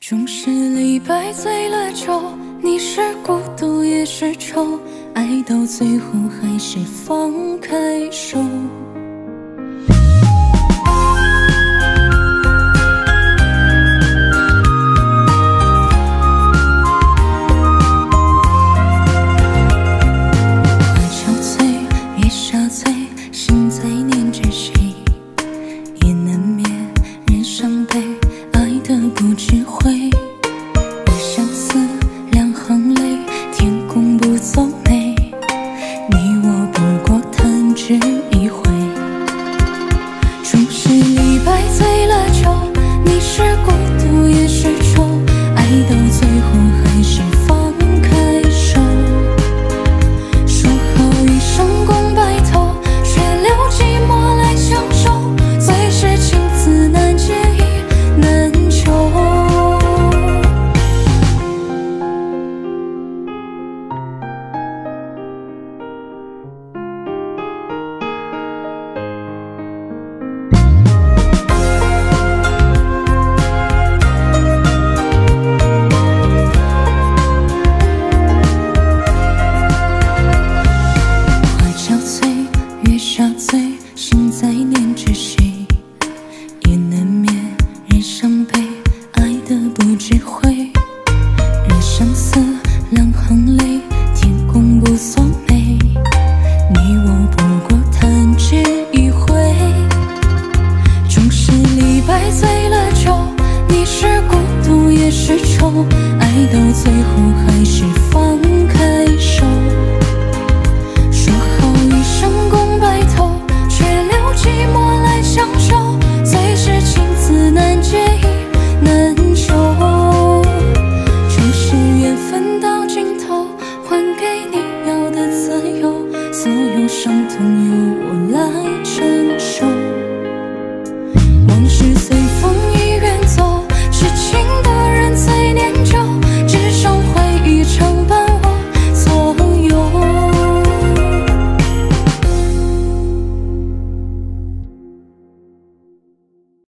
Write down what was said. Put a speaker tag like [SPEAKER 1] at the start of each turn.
[SPEAKER 1] 终是李白醉了酒，你是孤独也是愁，爱到最后还是放开手。花憔悴，月下醉，心在念着谁，也难免人伤悲，爱的不知悔。一相思，两行泪，天公不作美，你我不过弹指一挥。终是李白醉了酒，你是孤独也是愁，爱到最后还是放开手。说好一生共白头，却留寂寞来相守，最是情字难解意难求。月下醉，心在念着谁，也难免人伤悲，爱的不知悔。人相思，两行泪，天公不作美，你我不过弹指一挥。终是李白醉了酒，你是孤独也是愁，爱到最后还是放开手。说好一生共白头，却留寂寞来相守，最是情字难解意难求。终是缘分到尽头，还给你要的自由，所有伤痛由我来承受。往事随风